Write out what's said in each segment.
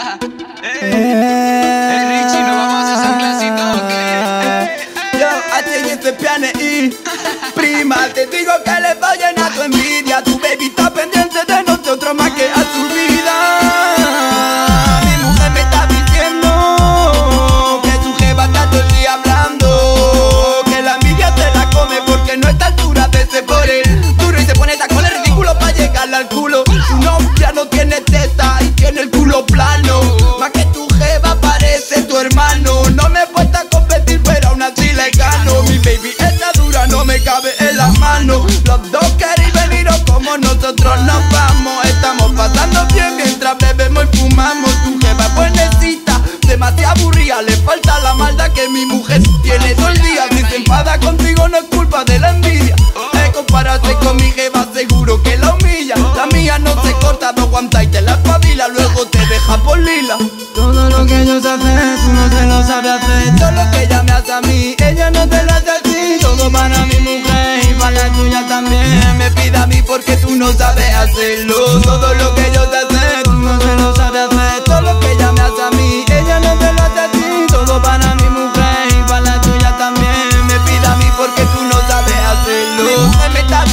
Richie, ¿no vamos a hacer clasito o qué? Yo, a ti este piano y prima, te digo que le va a llenar tu envidia. Tu baby está pendiente de nosotros más que a su vida. Mi mujer me está diciendo que su jeva está todo el día hablando, que la envidia se la come porque no está a altura de ese por él duro y se pone tacones ridículos para llegarle al culo. Su novia no tiene teta y tiene el culo plano, más que tu jeva parece tu hermano. No me puedo competir pero aún así le gano. Mi baby está dura, no me cabe en las manos. Los dos queréis venir o como nosotros nos vamos. Estamos pasando bien mientras bebemos y fumamos. Tu jeva es buenecita, demasiado aburrida, le falta la maldad que mi mujer tiene todo el día. Si se enfada contigo no es culpa de la envidia, es compararse con mi jeva, seguro que la humilla. La mía no se corta, no aguanta y te la espabila, luego te deja por lila. Todo lo que ellos hacen, tú no se lo sabes hacer. Todo lo que ella me hace a mí, ella no te lo hace a ti. Todo para mi mujer y para la tuya también. Me pide a mí porque tú no sabes hacerlo. Todo lo que ellos hacen, tú no se lo sabes hacer. Todo lo que ella me hace a mí, ella no te lo hace a ti. Todo para mi mujer y para la tuya también. Me pide a mí porque tú no sabes hacerlo. Él me está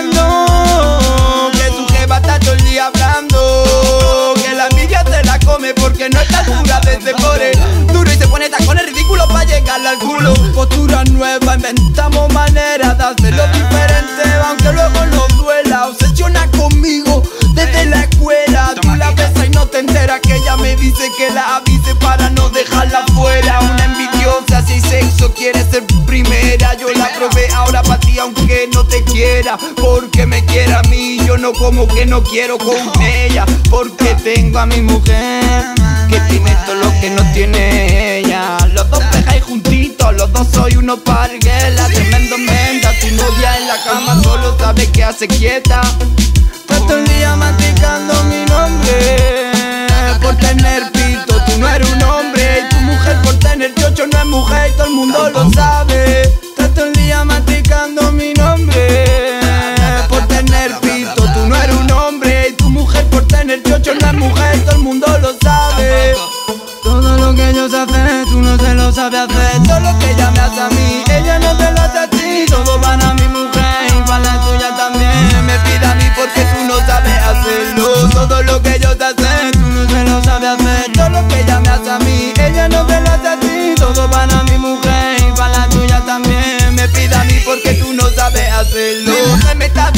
diciendo que su jeva está todo el día hablando, que la envidia se la come porque no está dura de ese pobre duro y se pone tacones ridículos para llegarle al culo. Postura nueva, inventamos maneras de hacerlo diferente, aunque luego nos duela. Obsesiona conmigo desde la escuela. Tú la besas y no te enteras que ella me dice que la avise para no dejarla fuera. Una envidiosa, si sexo quiere ser primera. Yo la probé ahora para ti aunque no te quiera, porque me quiere a mí. Yo no como que no quiero con ella, porque tengo a mi mujer que tiene todo lo que no tiene ella. Los dos pegáis juntitos, los dos soy unos parguelas. Tremendo menda, tu novia en la cama solo sabe que hace quieta. Todo el día masticando mi nombre por tener pito, tú no eres un hombre. Y tu mujer por tener chocho no es mujer, todo el mundo lo sabe. Todo el día masticando mi nombre por tener pito, tú no eres un hombre. Y tu mujer por tener chocho no es mujer, todo el mundo lo sabe. Todo lo que ellos hacen, tú no se lo sabes hacer. Todo lo que ella me hace a mí, ella no te lo hace a ti. Todo para mi mujer y para la tuya también. Me pide a mí porque tú no sabes hacerlo. Todo lo que ellos hacen, tú no se lo sabes hacer. Todo lo que ella me hace a mí, ella no te lo hace a ti. Todo para mi mujer y para la tuya también. Me pide a mí porque tú no sabes hacerlo. Él me está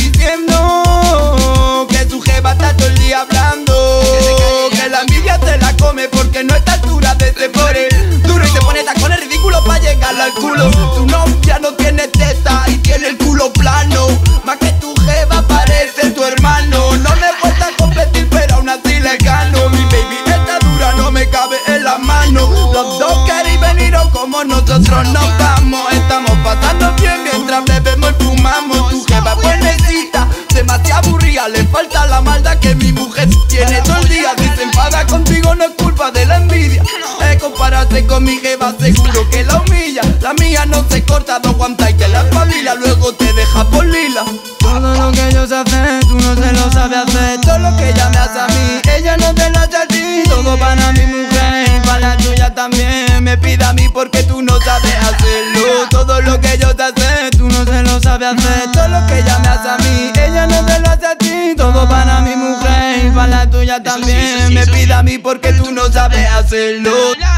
diciendo que su jeva está todo el día hablando, que la envidia se la come porque no está a altura de ese pobre duro y se pone tacones ridículos para llegarle al culo. Tu novia no tiene teta y tiene el culo plano, más que tu jeva parece tu hermano. No me gusta competir pero aún así le gano. Mi baby está dura, no me cabe en la mano. Los dos queréis venir o como nosotros nos vamos. Estamos pasando bien mientras bebemos y fumamos. Tu jeva es buenecita, demasiado aburrida, le falta la maldad que mi mujer tiene todo el día. Si se enfada contigo no es culpa de la envidia, es compararse con mi jeva, seguro que la humilla. La mía no se corta, no aguanta y te la espabila, luego te deja por lila. Todo lo que ellos hacen, tú no se lo sabes hacer. Todo lo que ella me hace a mí, ella no te lo hace a ti. Todo para mi mujer y para la tuya también. Me pide a mí porque tú no sabes hacerlo. Todo lo que ellos hacen, tú no se lo sabes hacer. Todo lo que ella me hace a mí, ella no te lo hace a ti. Todo para mi mujer y para la tuya también. Me pide a mí porque tú no sabes hacerlo.